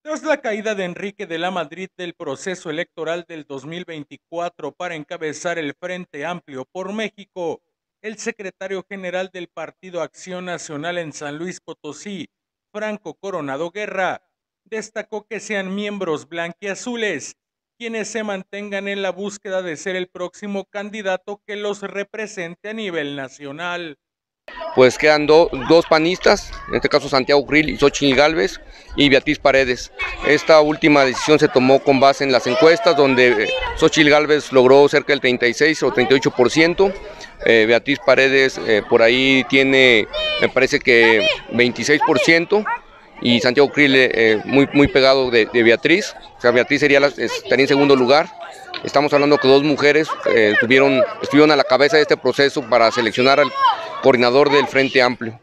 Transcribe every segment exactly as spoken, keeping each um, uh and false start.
Tras la caída de Enrique de la Madrid del proceso electoral del dos mil veinticuatro para encabezar el Frente Amplio por México, el secretario general del Partido Acción Nacional en San Luis Potosí, Franco Coronado Guerra, destacó que sean miembros blanquiazules quienes se mantengan en la búsqueda de ser el próximo candidato que los represente a nivel nacional. Pues quedan do, dos panistas, en este caso Santiago Krill y Xochitl Gálvez y Beatriz Paredes. Esta última decisión se tomó con base en las encuestas, donde Xochitl Gálvez logró cerca del treinta y seis o treinta y ocho por ciento, eh, Beatriz Paredes eh, por ahí tiene, me parece que veintiséis por ciento, y Santiago Krill eh, muy, muy pegado de, de Beatriz. O sea, Beatriz sería la, estaría en segundo lugar. Estamos hablando que dos mujeres eh, estuvieron, estuvieron a la cabeza de este proceso para seleccionar al coordinador del Frente Amplio.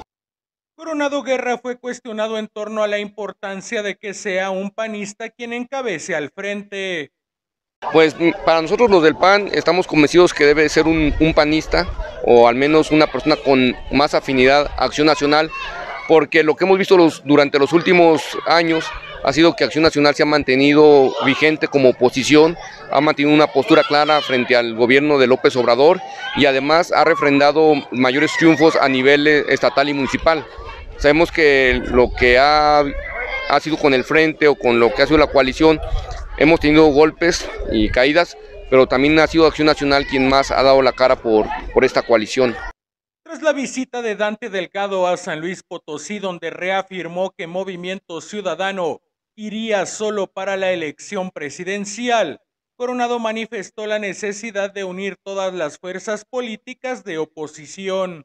Coronado Guerra fue cuestionado en torno a la importancia de que sea un panista quien encabece al frente. Pues para nosotros los del P A N estamos convencidos que debe ser un, un panista, o al menos una persona con más afinidad a Acción Nacional, porque lo que hemos visto los, durante los últimos años ha sido que Acción Nacional se ha mantenido vigente como oposición, ha mantenido una postura clara frente al gobierno de López Obrador y además ha refrendado mayores triunfos a nivel estatal y municipal. Sabemos que lo que ha, ha sido con el Frente o con lo que ha sido la coalición, hemos tenido golpes y caídas, pero también ha sido Acción Nacional quien más ha dado la cara por, por esta coalición. Tras la visita de Dante Delgado a San Luis Potosí, donde reafirmó que Movimiento Ciudadano iría solo para la elección presidencial, Coronado manifestó la necesidad de unir todas las fuerzas políticas de oposición.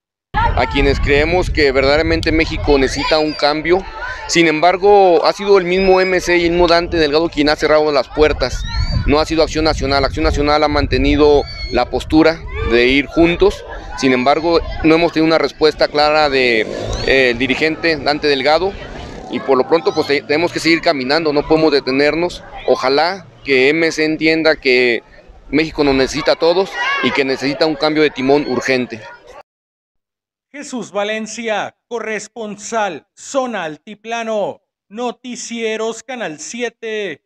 A quienes creemos que verdaderamente México necesita un cambio. Sin embargo, ha sido el mismo M C y el mismo Dante Delgado quien ha cerrado las puertas. No ha sido Acción Nacional. Acción Nacional ha mantenido la postura de ir juntos. Sin embargo, no hemos tenido una respuesta clara del de, eh, dirigente Dante Delgado. Y por lo pronto pues tenemos que seguir caminando, no podemos detenernos. Ojalá que M C entienda que México nos necesita a todos y que necesita un cambio de timón urgente. Jesús Valencia, corresponsal, Zona Altiplano, Noticieros Canal siete.